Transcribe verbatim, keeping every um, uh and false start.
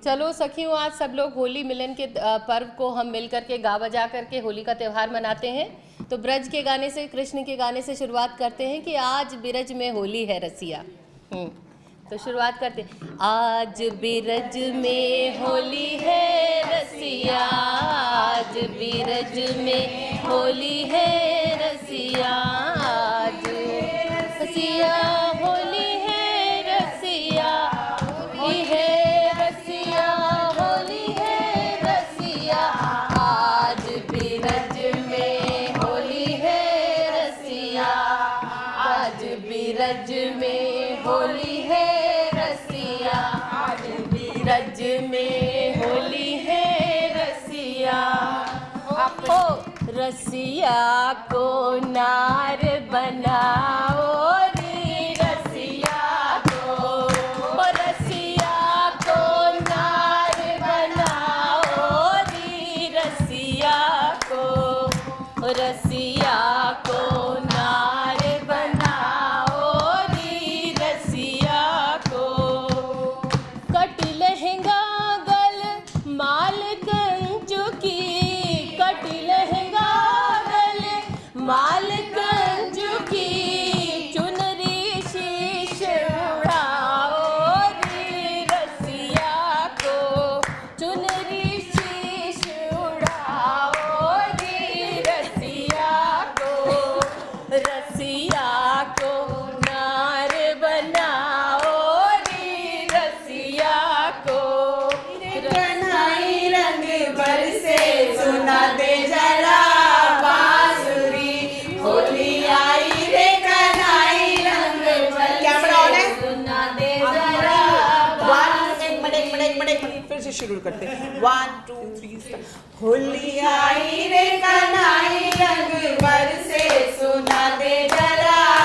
चलो सखियों, आज सब लोग होली मिलन के पर्व को हम मिल करके गा बजा करके होली का त्यौहार मनाते हैं। तो ब्रज के गाने से, कृष्ण के गाने से शुरुआत करते हैं कि आज बिरज में होली है रसिया। हम्म तो शुरुआत करते हैं। आज बिरज में होली है रसिया, आज बिरज में होली है रसिया, आज रसिया होली है रसिया, होली है रसिया, होली है रसिया, आज बिरज में होली है रसिया, आज बिरज में होली है रसिया, आज बिरज में होली है रसिया। आपको रसिया को नार बनाओ रे, रसिया को, रसिया को नार बनाओ रे, रसिया को, रसिया को नार बनाओ रे, रसिया को। कट लहंगा गल माल कंचु की, कट लहंगा गल माल कंचु की, चुनरी शीश उड़ाओ रे, रसिया को, चुनरी शीश उड़ाओ रे, रसिया को, रसिया को नार बनाओ रे, रसिया को। कन्हई रंग बरसे सुना दे जरा बांसुरी, होली आई रे कन्हई रंग बरसे सुना दे जरा बांसुरी। एक मिनट एक मिनट एक मिनट एक मिनट फिर से शुरू करते हैं। One two three start. Holi आई रे कन्हई रंग बरसे सुना दे जरा